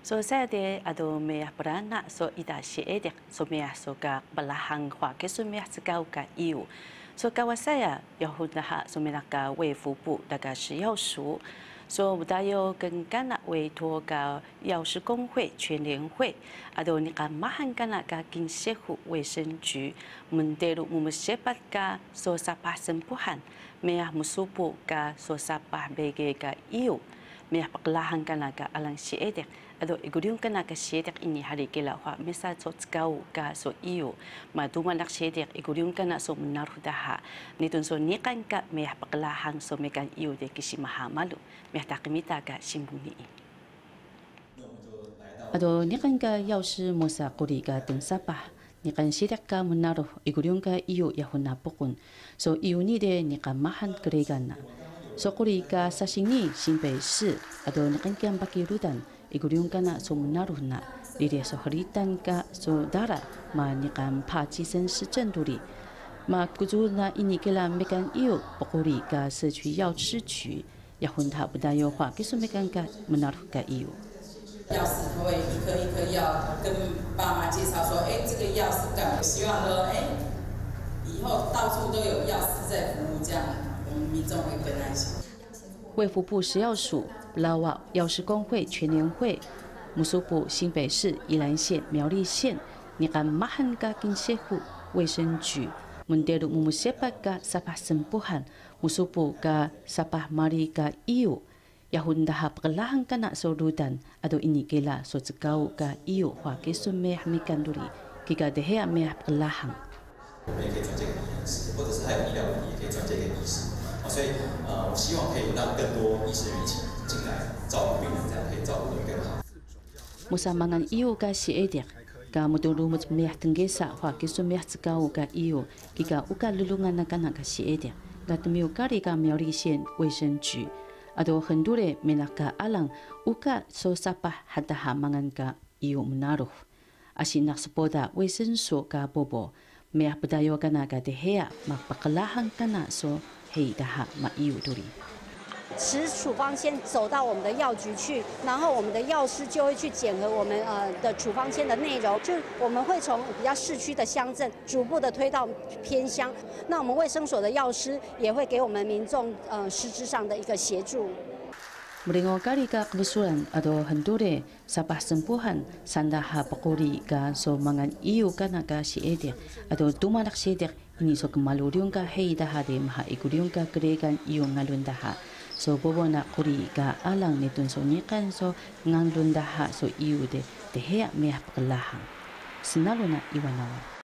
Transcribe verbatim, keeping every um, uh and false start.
So saya de ado meyah berana so ida syedek so meyah so ka belahang kwa ke so meyah sekau ka iu. So kawa saya Yahudah so meyah ka 卫福部那个食药署。So 我大有跟干那委托个药师工会全联会，啊都你个马汉干那个经协护卫生局，门得路我们协办个所沙巴生不汉，没有木苏布个所沙巴别个个药。Meyah perlahan kan naga alang syedek, ado igudiung kan naga syedek ini hari kela wa mesa so tsgau ka so iyo, ma duma nak syedek igudiung kan so menaruh daha, nitun so nikan ka meyah perlahan so mekan iyo de kisi mahamalu, meyah takmita ka simbuni. Ado nikan ka yausi mosa kuri ka teng sapah. Nikan syedek ka menaruh igudiung ka iyo yahuna pukun, so iyo ni de nikan mahan keregan na. So kuri ka sa singi Sinbei市 ado nakankian baki rudan iguriung kana so menaruh na diri so heritan ka so dara ma nikan pa jisen si zhenduri ma kuzu na ini kela mekan iyo pokuri ka 社区药师局 yahun ta buda yo hua ke so mekan ka menaruh ka iyo 药师会一颗一颗药跟爸妈介绍说，哎，这个药是干嘛？希望说，哎，以后到处都有药师在服务，这样。 民众会更安心。 卫福部食药署、拉瓦药师工会全联会、木苏部新北市宜兰县、苗栗县、尼干马汉嘎经协护卫生局、门德鲁木木谢巴嘎沙巴森布汉、木苏部嘎沙巴马里嘎iyo，yahun dah perlahan kana sorudan ado ini kela so tsgau ga iyo hua ke so meh mikan duri kika dehe meh perlahan。 我们也可以转介给医师，或者是还有医疗问题也可以转介给医师。啊，所以呃，我希望可以让更多医师人一起进来照顾病人，这样可以照顾得更好。 Musa mangan iyo ka syedek, ka mudulumut meh tenggesa hua kisu meh tsgau ka iyo, kika uka lulungan na kana ka syedek, ka temiu kari ka苗栗县卫生局。 Ado hendure menaka alang uka so sapah hadaha mangan ka iyo menaruh. Asinak sepoda 卫生所ka bobo. Mea pedayo kana ka dehea mapakalahan kana so hei daha ma iyo duri. 持处方签走到我们的药局去，然后我们的药师就会去检核我们呃的处方签的内容，就我们会从比较市区的乡镇逐步的推到偏乡。那我们卫生所的药师也会给我们民众呃实质上的一个协助。 Merengo kali ka kebesulan ado hendure sapah sempuhan sandaha pakuri ka so mangan iyo kana ka syedek ado tumanak syedek ini so kemaluriung ka hei daha de maha ikuriung ka keregan iyo ngalun daha so bobo na kuri ka alang nitun so nikan so ngalun daha so iyo de dehea meh perlahan senaluna iwanawa.